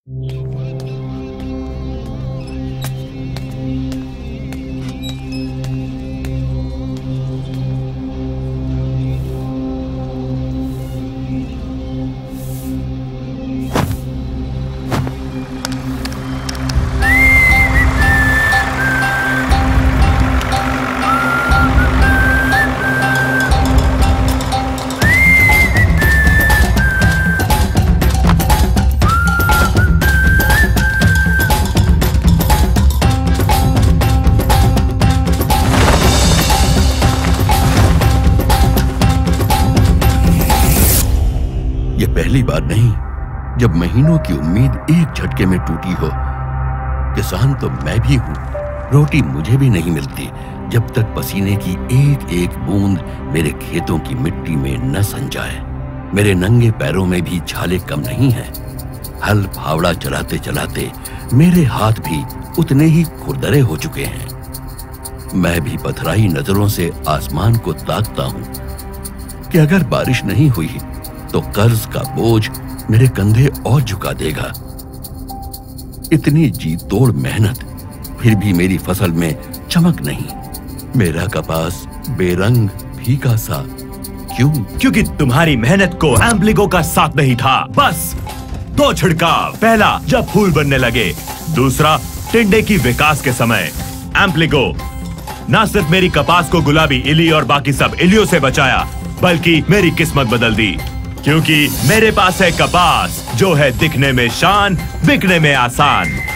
पहली बार नहीं जब महीनों की उम्मीद एक झटके में टूटी हो। किसान तो मैं भी हूं, रोटी मुझे भी नहीं मिलती जब तक पसीने की एक एक बूंद मेरे खेतों की मिट्टी में न सन जाए। मेरे नंगे पैरों में भी छाले कम नहीं हैं। हल फावड़ा चलाते चलाते मेरे हाथ भी उतने ही खुरदरे हो चुके हैं। मैं भी पथराई नजरों से आसमान को ताकता हूं कि अगर बारिश नहीं हुई तो कर्ज का बोझ मेरे कंधे और झुका देगा। इतनी जी तोड़ मेहनत, फिर भी मेरी फसल में चमक नहीं। मेरा कपास बेरंग फीका सा क्यों? क्योंकि तुम्हारी मेहनत को एम्प्लिगो का साथ नहीं था। बस 2 छिड़काव, पहला जब फूल बनने लगे, दूसरा टिंडे की विकास के समय। एम्प्लिगो ना सिर्फ मेरी कपास को गुलाबी इली और बाकी सब इलियों से बचाया, बल्कि मेरी किस्मत बदल दी। क्योंकि मेरे पास है कपास जो है दिखने में शान, बिकने में आसान।